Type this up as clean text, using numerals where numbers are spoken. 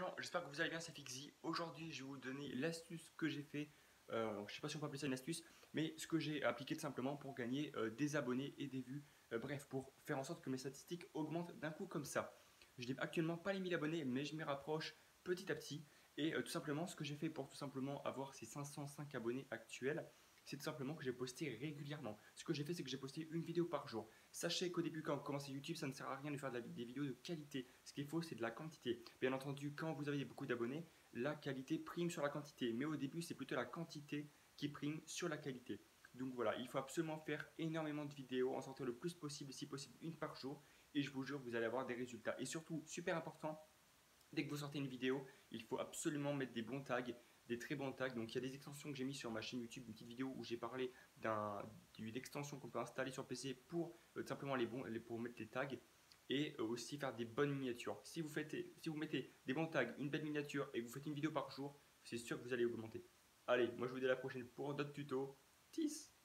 gens, j'espère que vous allez bien, c'est Fixi. Aujourd'hui, je vais vous donner l'astuce que j'ai fait. Je ne sais pas si on peut appeler ça une astuce, mais ce que j'ai appliqué tout simplement pour gagner des abonnés et des vues. Bref, pour faire en sorte que mes statistiques augmentent d'un coup comme ça. Je n'ai actuellement pas les 1000 abonnés, mais je m'y rapproche petit à petit. Et tout simplement, ce que j'ai fait pour tout simplement avoir ces 505 abonnés actuels, c'est tout simplement que j'ai posté régulièrement. Ce que j'ai fait, c'est que j'ai posté une vidéo par jour. Sachez qu'au début, quand vous commencez YouTube, ça ne sert à rien de faire des vidéos de qualité. Ce qu'il faut, c'est de la quantité. Bien entendu, quand vous avez beaucoup d'abonnés, la qualité prime sur la quantité. Mais au début, c'est plutôt la quantité qui prime sur la qualité. Donc voilà, il faut absolument faire énormément de vidéos, en sortir le plus possible, si possible une par jour. Et je vous jure, vous allez avoir des résultats. Et surtout, super important, dès que vous sortez une vidéo, il faut absolument mettre des bons tags, des très bons tags. Donc il y a des extensions que j'ai mis sur ma chaîne YouTube, une petite vidéo où j'ai parlé d'une extension qu'on peut installer sur PC pour simplement pour mettre les tags et aussi faire des bonnes miniatures. Si vous mettez des bons tags, une belle miniature et que vous faites une vidéo par jour, c'est sûr que vous allez augmenter. Allez, moi je vous dis à la prochaine pour d'autres tutos. Peace.